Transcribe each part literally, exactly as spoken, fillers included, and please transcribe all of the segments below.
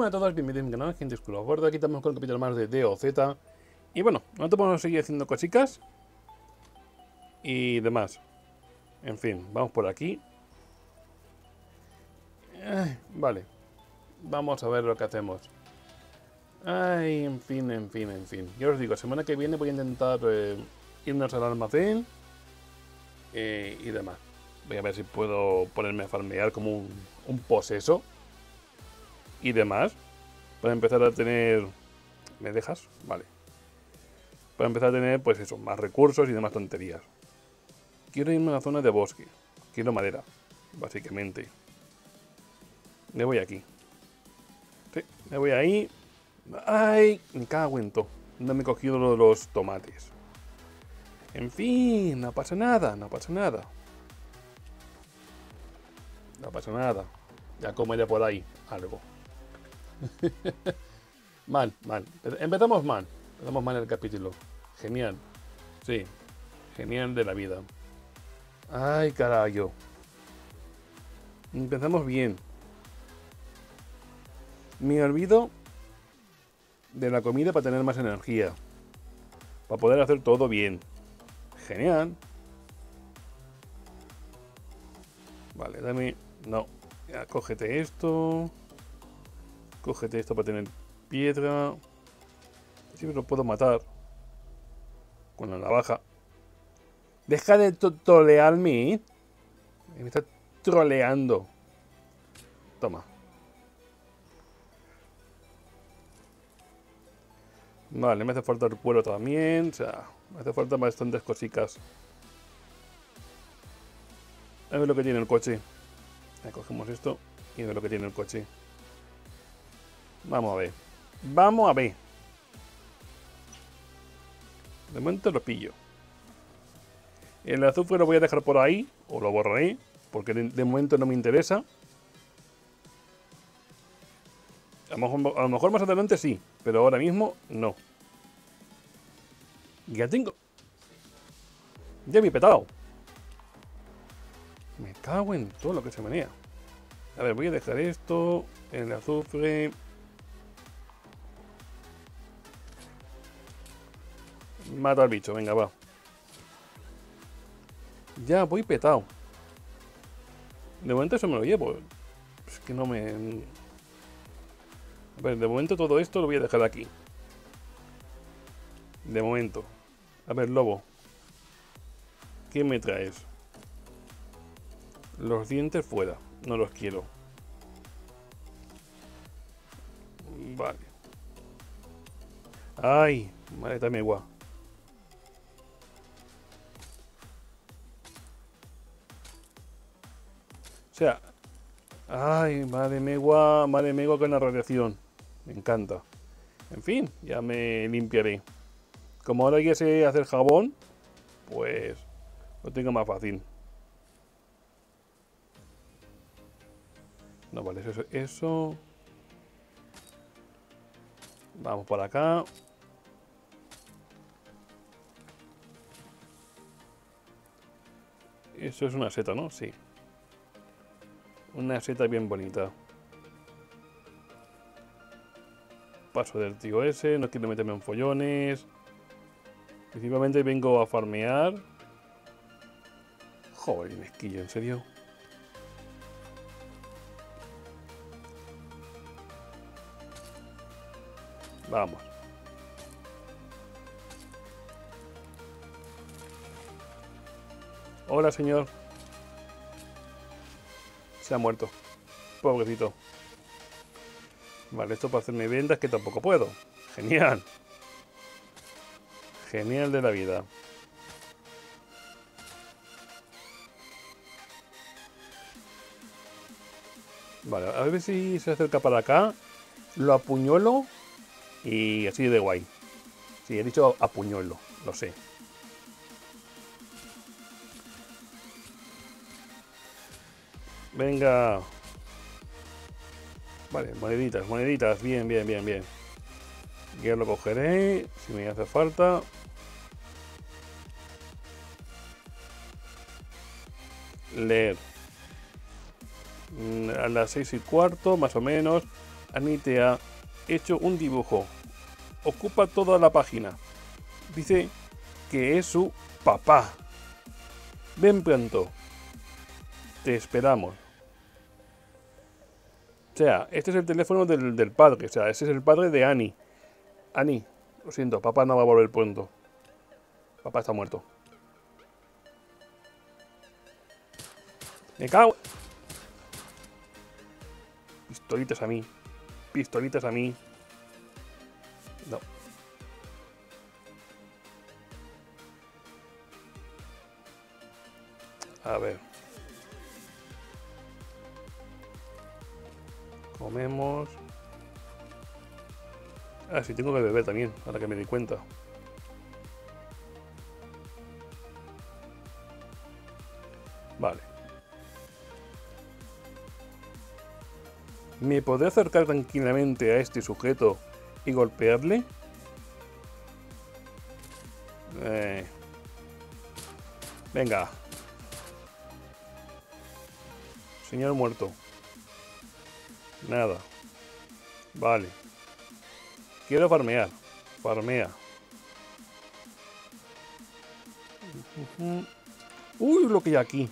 Hola a todos, bienvenidos a mi canal, gente oscura gorda. Aquí estamos con un capítulo más de D O Z. Y bueno, nosotros vamos a seguir haciendo cositas y demás. En fin, vamos por aquí. Ay, vale, vamos a ver lo que hacemos. Ay, en fin, en fin, en fin. Yo os digo, semana que viene voy a intentar eh, irnos al almacén eh, y demás. Voy a ver si puedo ponerme a farmear como un, un poseso y demás. Para empezar a tener... ¿Me dejas? Vale. Para empezar a tener, pues eso, más recursos y demás tonterías. Quiero irme a la zona de bosque. Quiero madera, básicamente. Me voy aquí. Sí, me voy ahí. ¡Ay! Me cago en todo. No me he cogido lo de los tomates. En fin, no pasa nada, no pasa nada. No pasa nada. Ya comeré por ahí algo. Mal, mal. Empezamos mal. Empezamos mal el capítulo. Genial. Sí. Genial de la vida. Ay, carajo. Empezamos bien. Me olvido de la comida para tener más energía. Para poder hacer todo bien. Genial. Vale, dame... No. Ya, cógete esto. Cógete esto para tener piedra. Siempre lo puedo matar. Con la navaja. Deja de trolearme, ¿eh? Me está troleando. Toma. Vale, me hace falta el cuero también. O sea, me hace falta bastantes cositas. A ver lo que tiene el coche. Ahí cogemos esto y a ver lo que tiene el coche. Vamos a ver. Vamos a ver. De momento lo pillo. El azufre lo voy a dejar por ahí. O lo borraré. Porque de, de momento no me interesa. A lo, mejor, a lo mejor más adelante sí. Pero ahora mismo no. Ya tengo. Ya me he petado. Me cago en todo lo que se menea. A ver, voy a dejar esto. El azufre. Mata al bicho, venga, va. Ya voy petado. De momento eso me lo llevo. Es que no me... A ver, de momento todo esto lo voy a dejar aquí. De momento. A ver, lobo. ¿Qué me traes? Los dientes fuera. No los quiero. Vale. Ay, maleta megua. O sea, ay, madre megua, madre megua con la radiación. Me encanta. En fin, ya me limpiaré. Como ahora ya sé hacer jabón, pues lo tengo más fácil. No, vale, eso, eso. Vamos por acá. Eso es una seta, ¿no? Sí. Una seta bien bonita. Paso del tío ese, no quiero meterme en follones. Principalmente vengo a farmear. Joder, mezquillo, ¿en serio? Vamos. Hola, señor. Se ha muerto. Pobrecito. Vale, esto para hacerme vendas que tampoco puedo. Genial. Genial de la vida. Vale, a ver si se acerca para acá. Lo apuñuelo. Y así de guay. Sí, he dicho apuñuelo. Lo sé. Venga. Vale, moneditas, moneditas. Bien, bien, bien, bien. Ya lo cogeré. Si me hace falta. Leer. A las seis y cuarto, más o menos. Annie te ha hecho un dibujo. Ocupa toda la página. Dice que es su papá. Ven pronto. Te esperamos. O sea, este es el teléfono del, del padre. O sea, ese es el padre de Annie. Annie, lo siento, papá no va a volver pronto. Papá está muerto. Me cago. Pistolitas a mí. Pistolitas a mí. No. A ver. Comemos. Ah, sí, tengo que beber también, ahora que me di cuenta. Vale. ¿Me podré acercar tranquilamente a este sujeto y golpearle? Eh. Venga. Señor muerto. Nada. Vale. Quiero farmear. Farmea. Uy, lo que hay aquí.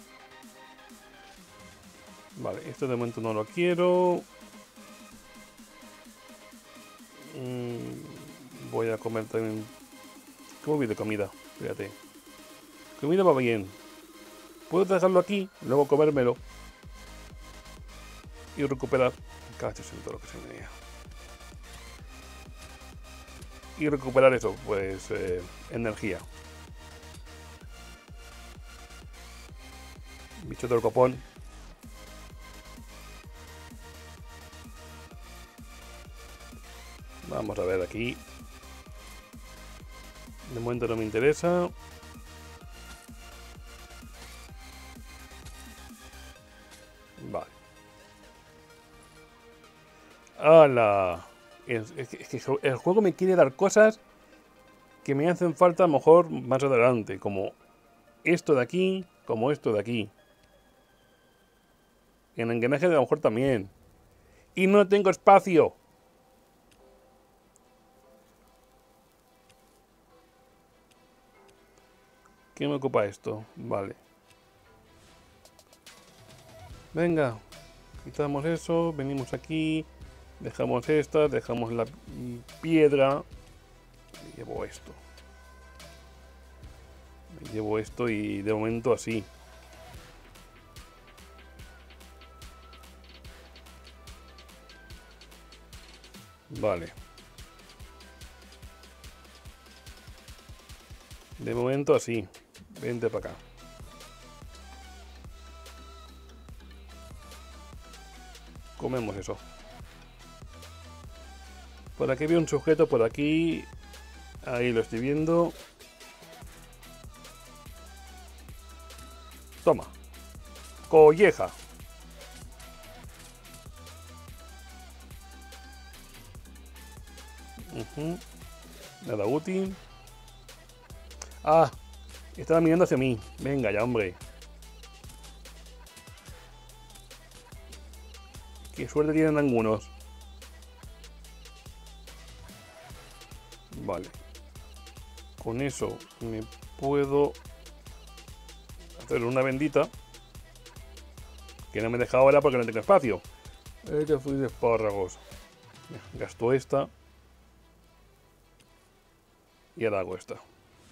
Vale, esto de momento no lo quiero. Mm, voy a comer también. ¿Cómo vi de comida? Fíjate. Comida va bien. Puedo dejarlo aquí, luego comérmelo. Y recuperar. Cachos en todo lo que se me diga. Y recuperar eso, pues eh, energía. Bicho del copón. Vamos a ver aquí. De momento no me interesa. Vale. ¡Hala! Es, es, es que el juego me quiere dar cosas que me hacen falta a lo mejor más adelante. Como esto de aquí, como esto de aquí. Y en el engranaje a lo mejor también. Y no tengo espacio. ¿Qué me ocupa esto? Vale. Venga. Quitamos eso. Venimos aquí. Dejamos esta. Dejamos la piedra. Me llevo esto. Me llevo esto y de momento así. Vale. De momento así. Vente para acá. Comemos eso. Por aquí veo un sujeto, por aquí. Ahí lo estoy viendo. Toma. Colleja. Uh-huh. Nada útil. Ah, estaba mirando hacia mí. Venga ya, hombre. Qué suerte tienen algunos. Vale. Con eso me puedo hacer una bendita. Que no me deja ahora porque no tengo espacio. Eh, que fui de espárragos. Gasto esta. Y ahora hago esta.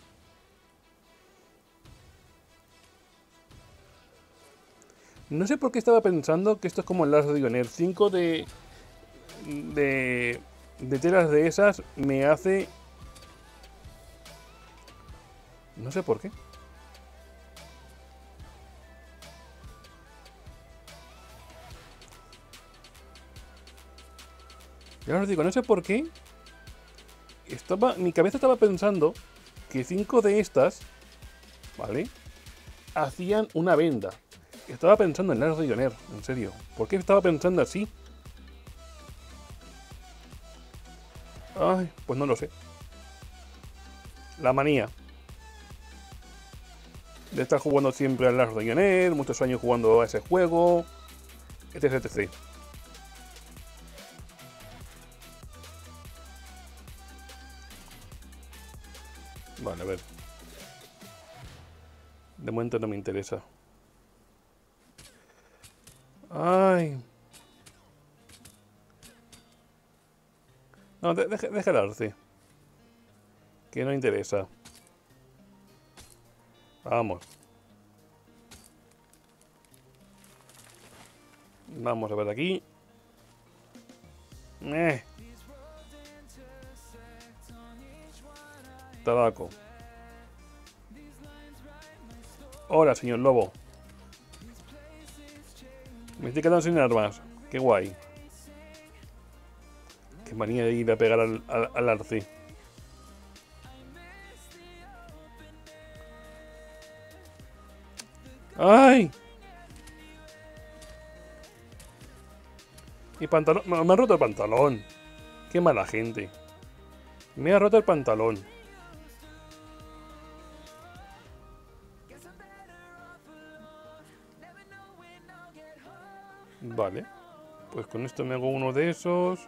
No sé por qué estaba pensando que esto es como el Last Dragonair. cinco de, de, de telas de esas me hace... No sé por qué. Ya os digo, no sé por qué. Estaba, mi cabeza estaba pensando que cinco de estas, ¿vale? Hacían una venda. Estaba pensando en Last Dragonair, en serio. ¿Por qué estaba pensando así? Ay, pues no lo sé. La manía de estar jugando siempre al Last Dragonair, muchos años jugando a ese juego, etc, etcétera. Vale, a ver. De momento no me interesa. Ay. No, de, deja, deja el arce. Que no interesa. Vamos. Vamos a ver aquí. Eh. Tabaco. Hola, señor lobo. Me estoy quedando sin armas. Qué guay. Qué manía de ir a pegar al, al, al arce. ¡Ay! Mi pantalón. Me, me ha roto el pantalón. Qué mala gente. Me ha roto el pantalón. Vale. Pues con esto me hago uno de esos.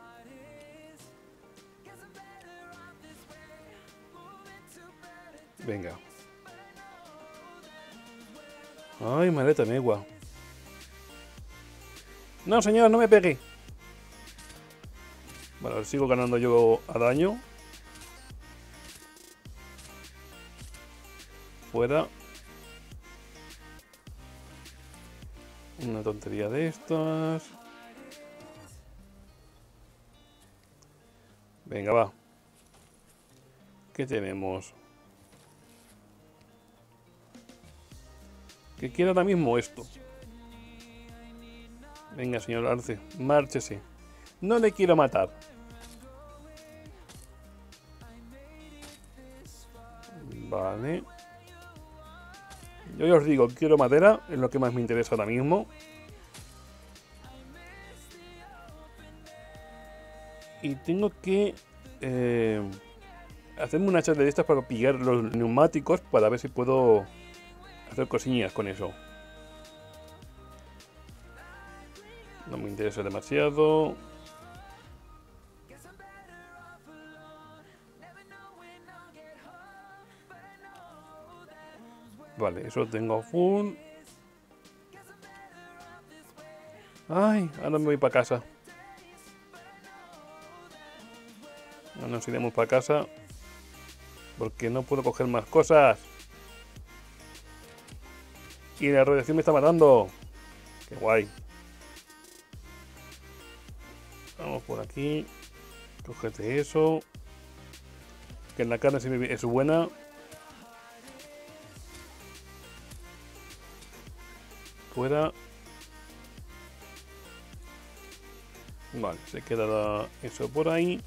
Venga. Ay, maleta megua. No, señor, no me pegue. Bueno, sigo ganando yo a daño. Fuera. Una tontería de estas. Venga, va. ¿Qué tenemos? Que quiero ahora mismo esto. Venga, señor Arce, márchese. No le quiero matar. Vale. Yo ya os digo, quiero madera, es lo que más me interesa ahora mismo. Y tengo que eh, hacerme una charla de estas para pillar los neumáticos para ver si puedo hacer cosillas con eso. No me interesa demasiado. Vale, eso lo tengo full. Ay, ahora me voy para casa. No nos iremos para casa. Porque no puedo coger más cosas. Y la radiación me está matando. Qué guay. Vamos por aquí. Cógete eso. Que en la carne sí es buena. Fuera. Vale, se queda eso por ahí.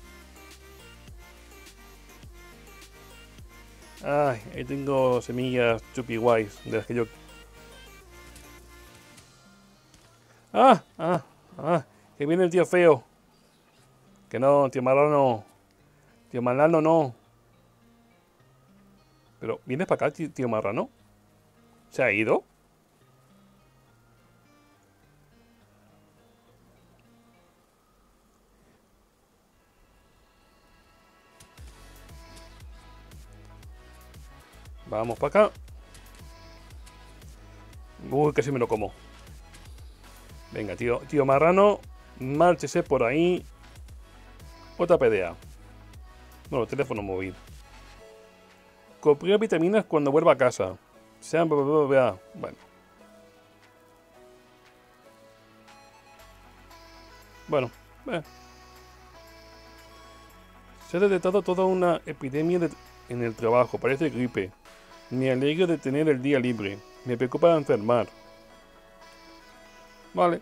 Ay, ahí tengo semillas chupi guays de las que yo... ¡Ah! ¡Ah! ¡Ah! Que viene el tío feo. Que no, tío Marrano. Tío Marrano no. Pero, ¿vienes para acá, tío Marrano? ¿Se ha ido? Vamos para acá. Uy, casi me lo como. Venga, tío, tío Marrano. Márchese por ahí. Otra pelea. Bueno, teléfono móvil. Comprar vitaminas cuando vuelva a casa. Sean... Bueno. Bueno. Eh. Se ha detectado toda una epidemia de... en el trabajo. Parece gripe. Me alegro de tener el día libre. Me preocupa enfermar. Vale.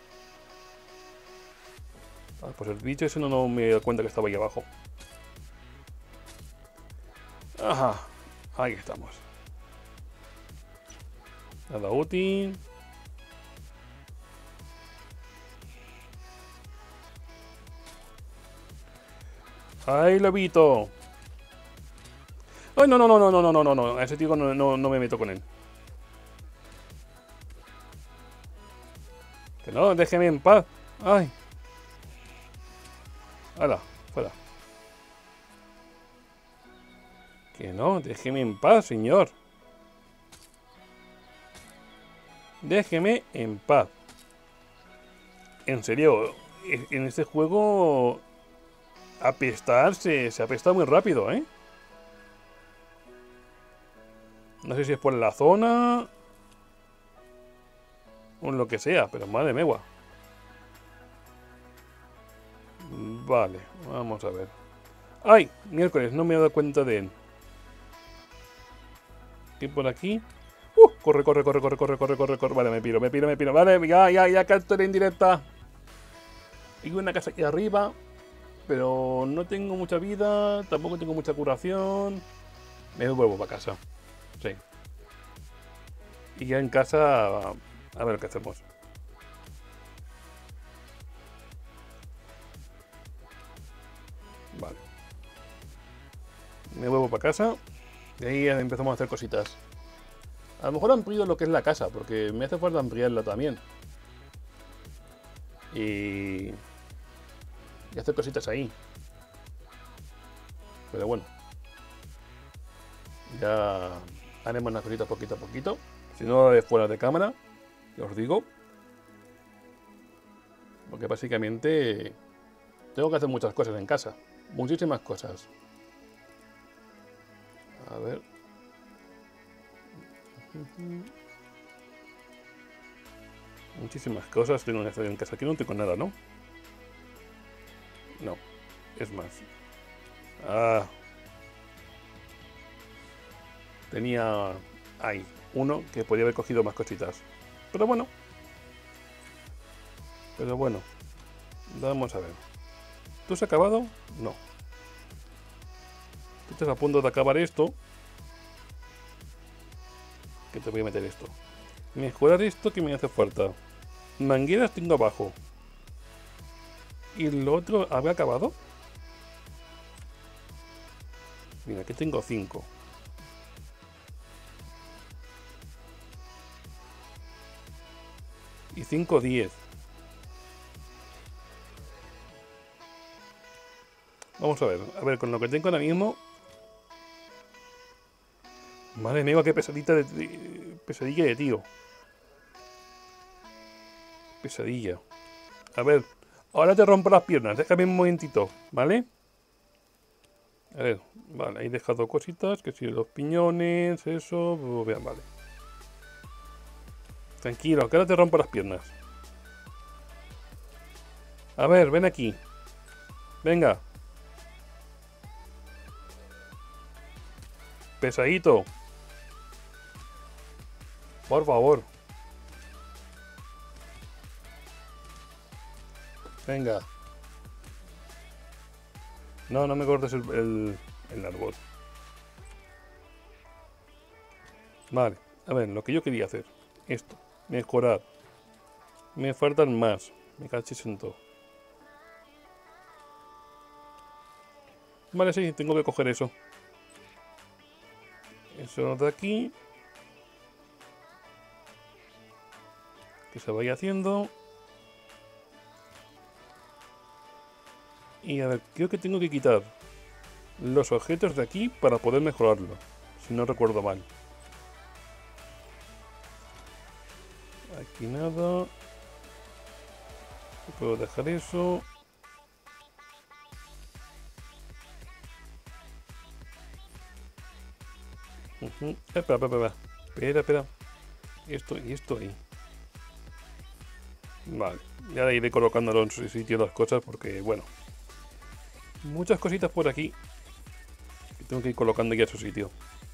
Ah, pues el bicho ese no, no me da cuenta que estaba ahí abajo. Ajá. Ahí estamos. Nada útil. ¡Ay, lobito! ¡Ay, no, no, no, no, no, no, no, no, no! A ese tío no, no, no me meto con él. Que no, déjeme en paz. ¡Ay! ¡Hala! Fuera. Que no, déjeme en paz, señor. Déjeme en paz. En serio, en este juego apestar se, se apesta muy rápido, ¿eh? No sé si es por la zona o lo que sea, pero madre megua. Vale, vamos a ver. ¡Ay! Miércoles, no me he dado cuenta de él. ¿Qué por aquí? ¡Uh! Corre, corre, corre, corre, corre, corre, corre, corre. Vale, me piro, me piro, me piro. Vale, ya, ya, ya capturé en directa. Hay una casa aquí arriba, pero no tengo mucha vida, tampoco tengo mucha curación. Me vuelvo para casa. Sí. Y ya en casa, a ver qué hacemos. Vale. Me vuelvo para casa. Y ahí empezamos a hacer cositas. A lo mejor amplío lo que es la casa, porque me hace falta ampliarla también. Y... y hacer cositas ahí. Pero bueno. Ya haremos unas cositas poquito a poquito. Si no, de fuera de cámara, ya os digo. Porque básicamente tengo que hacer muchas cosas en casa. Muchísimas cosas. A ver. Muchísimas cosas tengo que hacer en casa. Aquí no tengo nada, ¿no? No. Es más. Ah. Tenía ahí uno que podía haber cogido más cositas. Pero bueno. Pero bueno. Vamos a ver. ¿Tú has acabado? No. Tú estás a punto de acabar esto. Que te voy a meter esto. Mejorar esto que me hace falta. Mangueras tengo abajo. ¿Y lo otro había acabado? Mira, aquí tengo cinco. Y cinco, diez. Vamos a ver. A ver, con lo que tengo ahora mismo... Madre mía, qué pesadita de, de, pesadilla de tío. Pesadilla. A ver, ahora te rompo las piernas. Déjame un momentito, ¿vale? A ver, vale, he dejado cositas, que si los piñones, eso, vean, vale. Tranquilo, que ahora te rompo las piernas. A ver, ven aquí. Venga. Pesadito. Por favor. Venga. No, no me cortes el, el, el árbol. Vale. A ver, lo que yo quería hacer. Esto. Mejorar. Me faltan más. Me cachis en todo. Vale, sí, tengo que coger eso. Eso de aquí. Que se vaya haciendo. Y a ver, creo que tengo que quitar los objetos de aquí para poder mejorarlo. Si no recuerdo mal. Aquí nada. Puedo dejar eso. Uh-huh. Espera, espera, espera. Espera, espera. Esto y esto ahí. Vale. Ya iré colocándolo en su sitio las cosas porque, bueno. Muchas cositas por aquí que tengo que ir colocando ya a su sitio.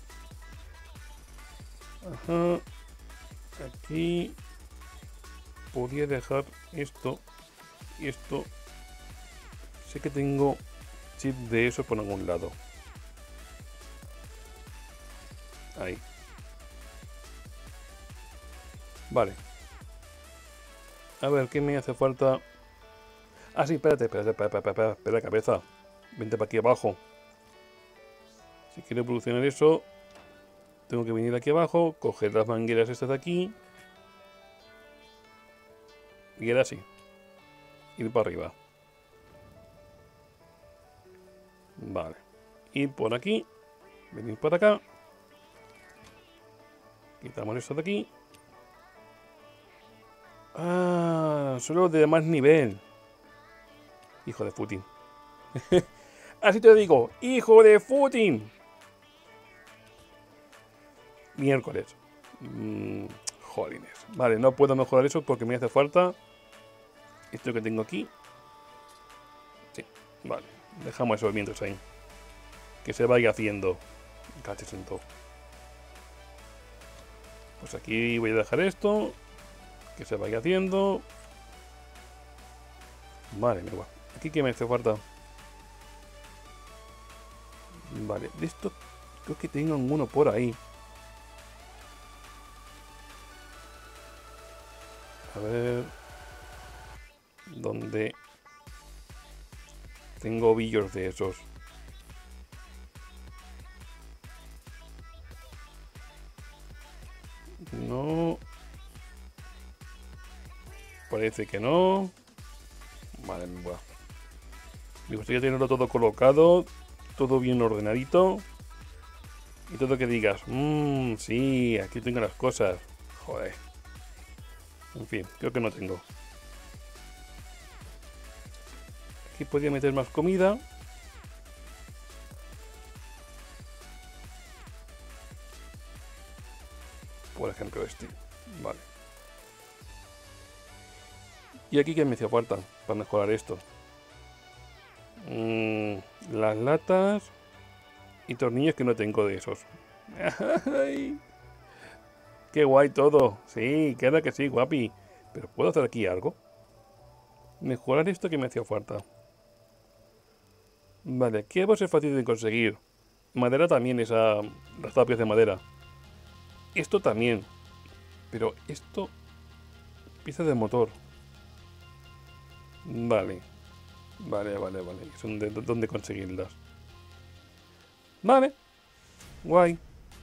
Ajá. Aquí podría dejar esto y esto. Sé que tengo chip de eso por algún lado. Ahí. Vale. A ver, ¿qué me hace falta? Ah, sí, espérate, espérate, espérate, espérate, espérate, espérate, cabeza. Vente para aquí abajo. Si quiero evolucionar eso, tengo que venir aquí abajo, coger las mangueras estas de aquí. Y ahora sí. Ir para arriba. Vale. Ir por aquí. Venid por acá. Quitamos esto de aquí. Ah, solo de más nivel. Hijo de Putin. Así te digo, hijo de Putin. Miércoles. Mm, jolines. Vale, no puedo mejorar eso porque me hace falta esto que tengo aquí. Sí, vale. Dejamos esos vientos ahí. Que se vaya haciendo. Caches en todo. Pues aquí voy a dejar esto. Que se vaya haciendo. Vale, me va. Aquí que me hace falta. Vale, de esto creo que tengo uno por ahí. A ver. ¿Dónde? Tengo ovillos de esos. No. Parece que no. Vale, bueno. Me gustaría tenerlo todo colocado. Todo bien ordenadito. Y todo que digas, mmm, sí, aquí tengo las cosas. Joder. En fin, creo que no tengo. Aquí podría meter más comida. Por ejemplo este. Vale. Y aquí que me hacía falta para mejorar esto. Mm, las latas y tornillos que no tengo de esos. ¡Ay! ¡Qué guay todo! Sí, queda que sí, guapi. Pero ¿puedo hacer aquí algo? Mejorar esto que me hacía falta. Vale, aquí va a ser fácil de conseguir. Madera también, esa, las tapias de madera. Esto también. Pero esto... Piezas de motor. Vale. Vale, vale, vale. Son de dónde conseguirlas. Vale. Guay.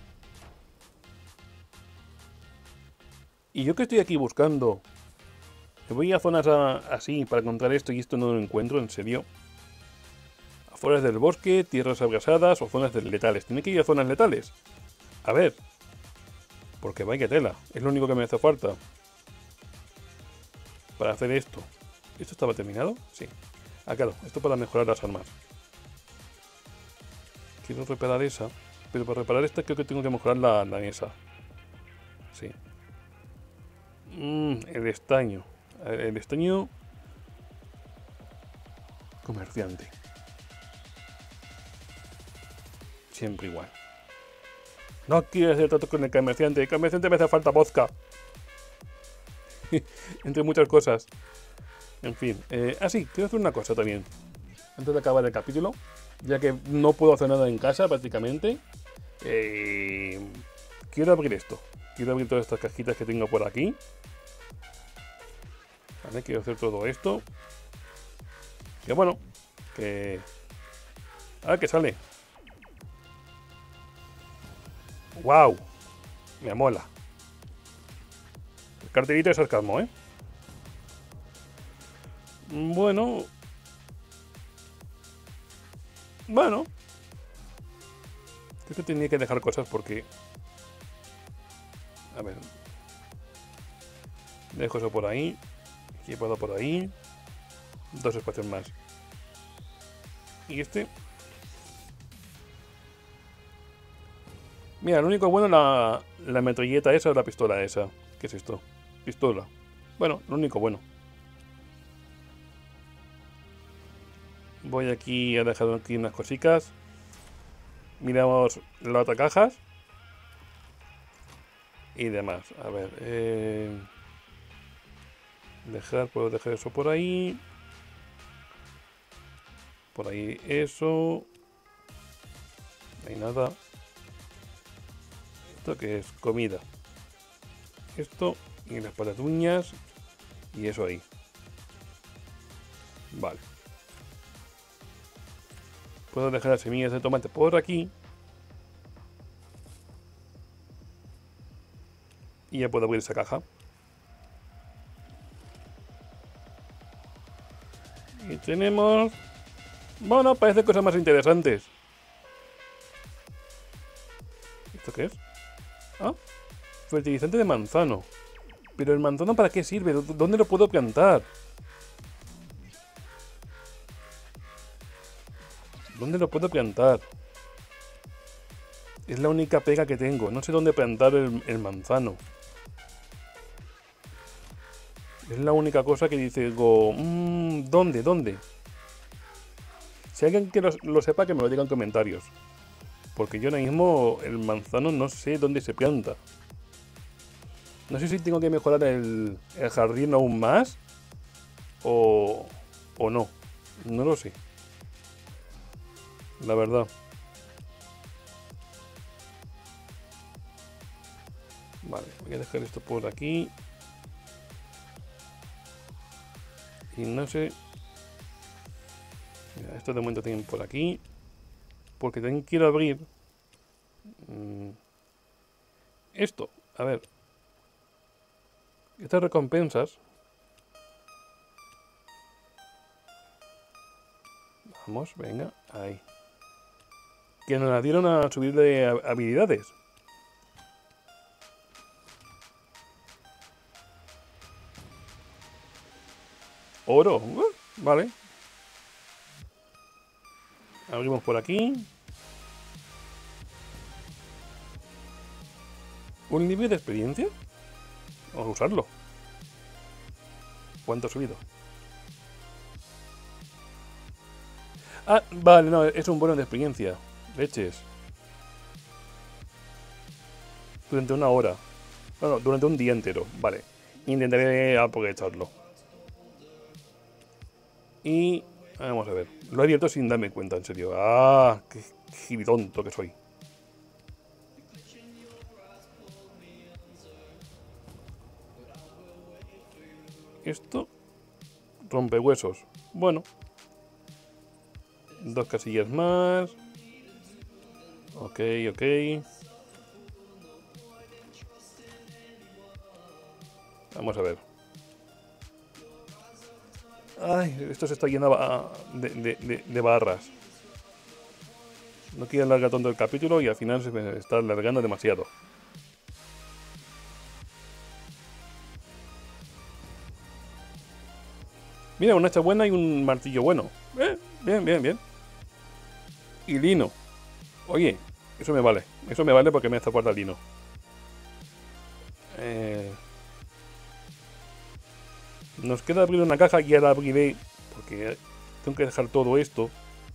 Y yo que estoy aquí buscando. Me voy a zonas a, así para encontrar esto y esto no lo encuentro, en serio. Afueras del bosque, tierras abrasadas o zonas letales. Tiene que ir a zonas letales. A ver. Porque vaya tela. Es lo único que me hace falta. Para hacer esto. ¿Esto estaba terminado? Sí. Ah, claro. Esto para mejorar las armas. Quiero reparar esa. Pero para reparar esta creo que tengo que mejorar la, la mesa. Sí. Mm, el estaño. El estaño... Comerciante. Siempre igual. No quiero hacer trato con el comerciante. El comerciante me hace falta vodka. Entre muchas cosas. En fin. Eh, ah, sí, quiero hacer una cosa también. Antes de acabar el capítulo. Ya que no puedo hacer nada en casa prácticamente. Eh, quiero abrir esto. Quiero abrir todas estas cajitas que tengo por aquí. Vale, quiero hacer todo esto. Que bueno. Que... Ah, que sale. ¡Wow! Me mola. El cartelito de sarcasmo, ¿eh? Bueno. Bueno. Creo que tenía que dejar cosas porque... A ver. Dejo eso por ahí. Equipado por ahí. Dos espacios más. Y este... Mira, lo único bueno es la, la metralleta esa o la pistola esa. ¿Qué es esto? Pistola. Bueno, lo único bueno. Voy aquí a dejar aquí unas cositas. Miramos las otras cajas. Y demás. A ver. Eh, dejar, puedo dejar eso por ahí. Por ahí eso. No hay nada. ¿Esto qué es? Comida. Esto y las patatuñas. Y eso ahí. Vale. Puedo dejar las semillas de tomate por aquí. Y ya puedo abrir esa caja. Y tenemos... Bueno, parece cosas más interesantes. qué es? Ah, fertilizante de manzano. Pero el manzano, ¿para qué sirve? ¿Dónde lo puedo plantar? ¿Dónde lo puedo plantar? Es la única pega que tengo. No sé dónde plantar el, el manzano. Es la única cosa que dice, digo, mmm, ¿dónde? ¿Dónde? Si alguien que lo, lo sepa, que me lo diga en comentarios. Porque yo ahora mismo el manzano no sé dónde se planta. No sé si tengo que mejorar el, el jardín aún más. O, o no. No lo sé. La verdad. Vale, voy a dejar esto por aquí. Y no sé... Mira, esto de momento tienen por aquí. Porque también quiero abrir... Mmm, esto, a ver. Estas recompensas... Vamos, venga, ahí. Que nos la dieron a subir de habilidades. Oro, uh, vale. Abrimos por aquí. ¿Un nivel de experiencia? Vamos a usarlo. ¿Cuánto ha subido? Ah, vale, no, es un bono de experiencia. Leches. Durante una hora. No, no, durante un día entero. Vale. Intentaré aprovecharlo. Y... Vamos a ver. Lo he abierto sin darme cuenta, en serio. ¡Ah! ¡Qué gilitonto que soy! Esto... Rompehuesos. Bueno. Dos casillas más. Ok, ok. Vamos a ver. Ay, esto se está llenando de, de, de, de barras. No quiero alargar tanto el capítulo y al final se me está alargando demasiado. Mira, una hacha buena y un martillo bueno. Eh, bien, bien, bien. Y lino. Oye, eso me vale. Eso me vale porque me hace falta lino. Eh... Nos queda abrir una caja y ya la abriré. Porque tengo que dejar todo esto.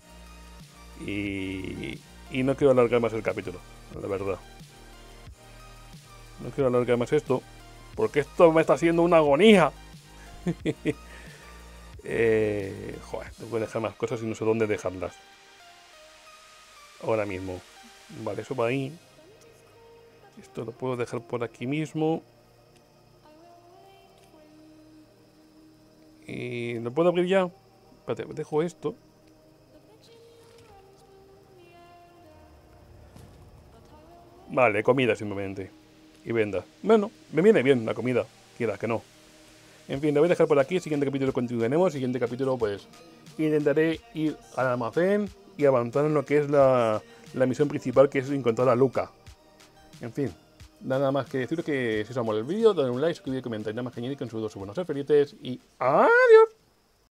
Y... Y no quiero alargar más el capítulo. La verdad. No quiero alargar más esto. Porque esto me está haciendo una agonía. eh... Joder, tengo que dejar más cosas y no sé dónde dejarlas. Ahora mismo. Vale, eso va ahí. Esto lo puedo dejar por aquí mismo. Y lo puedo abrir ya. Espérate, dejo esto. Vale, comida simplemente. Y venda. Bueno, me viene bien la comida. Quieras que no. En fin, lo voy a dejar por aquí. Siguiente capítulo continuaremos. Siguiente capítulo, pues intentaré ir al almacén y avanzar en lo que es la, la misión principal, que es encontrar a Luca. En fin, nada más que decir que si os ha molado el vídeo, dadle un like, suscribir, comentar, nada más que añadir, que un saludo, buenos ser felices y ¡adiós!